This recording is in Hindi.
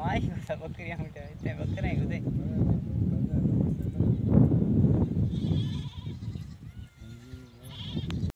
माई को बकरियां उठे इतने बकरे हैं उधर